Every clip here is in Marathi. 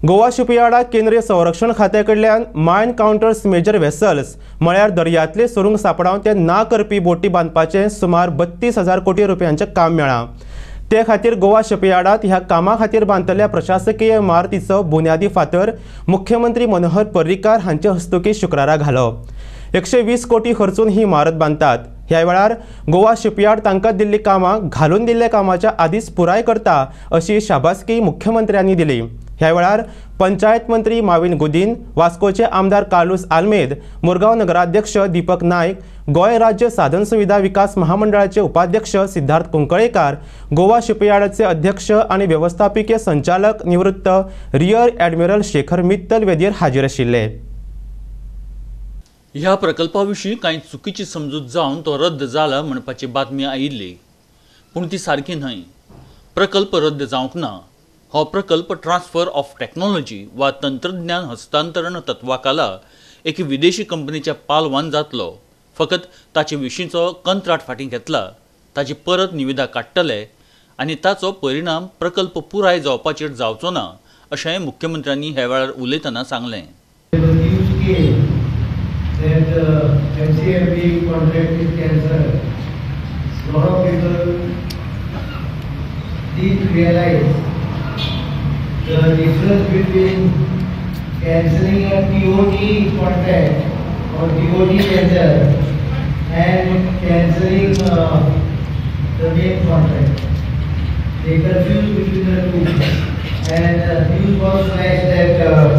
गोवा शिपयार्डात केंद्रीय संरक्षण खात्या कडल्यान मायन काउंटर्स मेजर वेसल्स म्हळ्यार दर्यांतले सुरूंग सांपडावन ते ना करपी बोटी बांदपाचें सुमार 32,000 कोटी रुपयांचें काम मेळ्ळां। ते खातीर गोवा शिपयार्डात ह्या कामा खातीर बांदतल्या प्रशासकीय इमारतीचो बुन्यादी फातर मुख्यमंत्री मनोहर पर्रीकार हांचे हस्तुकीं शुक्रारा घालो। 120 कोटी खर्चून ही इमारत बांदतात। ह्या वेळार गोवा शिपयार्ड तांकां दिल्ली कामां घालून दिल्ल्या कामाच्या आदींच पुराय करता अशी शाबासकी मुख्यमंत्र्यांनी दिली। ह्या वेळार पंचायत मंत्री माविन गुदीन, वास्कोचे आमदार कार्लोस आल्मेद, मुरगांव नगराध्यक्ष दीपक नायक, गोय राज्य साधन सुविधा विकास महामंडळाचे उपाध्यक्ष सिद्धार्थ कुंकळेकार, गोवा शिपयार्डाचे अध्यक्ष आणि व्यवस्थापकीय संचालक निवृत्त रियर एडमिरल शेखर मित्तल वेदीर हाजीर आशिल्ले। ह्या प्रकल्पाविशीं कांय चुकीची समजूत जावन तो रद्द जाला म्हणपाची बातमी आयिल्ली, पूण ती सारकी न्हय। प्रकल्प रद्द जावंक ना। हो प्रकल्प ट्रान्सफर ऑफ टेक्नॉलॉजी वा तंत्रज्ञान हस्तांतरण तत्वाखाला एक विदेशी कंपनीच्या पालवान जातलो। फकत ताचे विशींचो कंत्राट फाटीं घेतला, ताची परत निविदा काडटले आनी ताचो परिणाम प्रकल्प पुराय जावपाचेर जावचो ना अशें मुख्यमंत्र्यांनी ह्या वेळार उलयतना सांगलें। The difference between cancelling a TOT contract or TOT tender and cancelling the main contract. They confuse between the two, and news was flashed that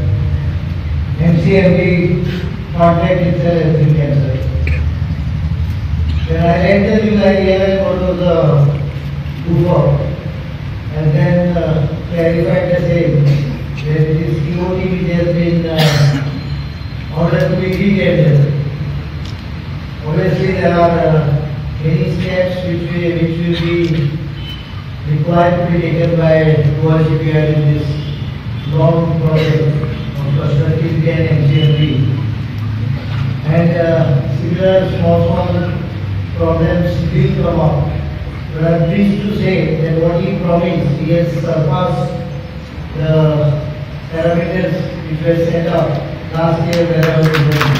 MCMD contract itself has been cancelled. When I read the news, I realized what was the proof of, and then clarified the same, that it is TOT which has been ordered to be re-tendered. Obviously there are many steps which will be required to be taken by Goa Shipyard in this long process of constructing an MCMD. And similar small problems will come up. But I am pleased to say that what he promised, he has surpassed the parameters which were set up last year when I was president.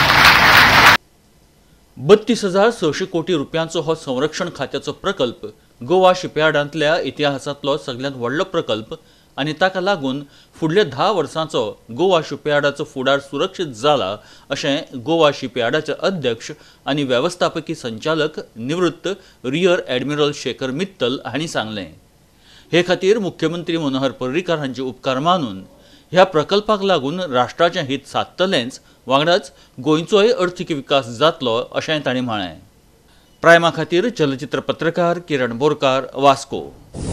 32,600 कोटी रुपयांचो हो संरक्षण खात्याचो प्रकल्प गोवा शिपयार्डांतल्या इतिहासांतलो सगळ्यांत व्हडलो प्रकल्प आनी ताका लागून फुडल्या 10 वर्सांचो गोवा शिपयार्डाचो फुडार सुरक्षीत जाला अशें गोवा शिपयार्डाचे अध्यक्ष आनी वेवस्थापकी संचालक निवृत्त रियर एडमिरल शेखर मित्तल हांणी सांगलें। हे खातीर मुख्यमंत्री मनोहर पर्रीकार हांचे उपकार मानून ह्या प्रकल्पाक लागून राष्ट्राचें हित सादतलेंच वांगडाच गोंयचोय अर्थीक विकास जातलो अशें तांणी म्हळें। प्रायमा खातीर चलचित्र पत्रकार किरण बोरकार, वास्को।